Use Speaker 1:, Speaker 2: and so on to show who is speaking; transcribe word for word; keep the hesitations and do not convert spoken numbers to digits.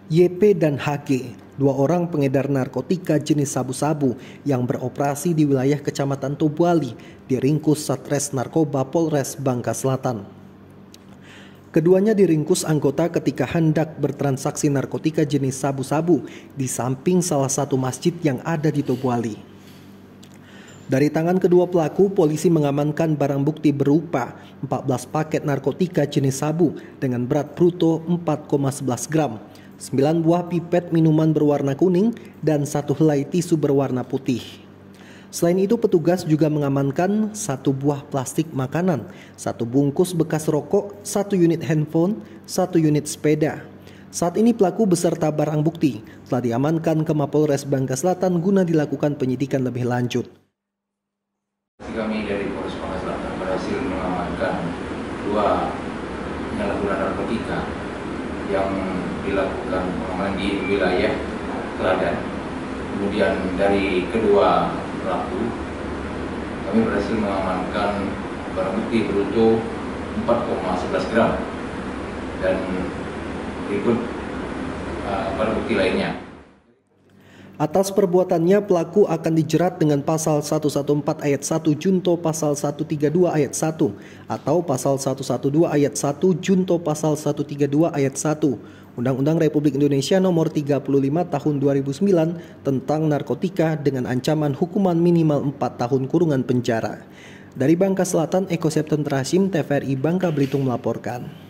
Speaker 1: Y P dan H G, dua orang pengedar narkotika jenis sabu-sabu yang beroperasi di wilayah Kecamatan Tobuali, diringkus Satres Narkoba Polres Bangka Selatan. Keduanya diringkus anggota ketika hendak bertransaksi narkotika jenis sabu-sabu di samping salah satu masjid yang ada di Tobuali. Dari tangan kedua pelaku, polisi mengamankan barang bukti berupa empat belas paket narkotika jenis sabu dengan berat bruto empat koma sebelas gram, sembilan buah pipet minuman berwarna kuning, dan satu helai tisu berwarna putih. Selain itu, petugas juga mengamankan satu buah plastik makanan, satu bungkus bekas rokok, satu unit handphone, satu unit sepeda. Saat ini pelaku beserta barang bukti telah diamankan ke Mapolres Bangka Selatan guna dilakukan penyidikan lebih lanjut.
Speaker 2: Kami dari Polres Bangka Selatan berhasil mengamankan dua penyalahgunaan narkotika yang dilakukan pengamanan di wilayah Teladan. Kemudian dari kedua pelaku kami berhasil mengamankan barang bukti bruto empat koma sebelas gram dan berikut uh, barang bukti lainnya.
Speaker 1: Atas perbuatannya, pelaku akan dijerat dengan pasal seratus empat belas ayat satu junto pasal seratus tiga puluh dua ayat satu atau pasal seratus dua belas ayat satu junto pasal seratus tiga puluh dua ayat satu Undang-Undang Republik Indonesia Nomor tiga puluh lima Tahun dua ribu sembilan tentang narkotika dengan ancaman hukuman minimal empat tahun kurungan penjara. Dari Bangka Selatan, Eko Septen Terasim, T V R I Bangka Belitung melaporkan.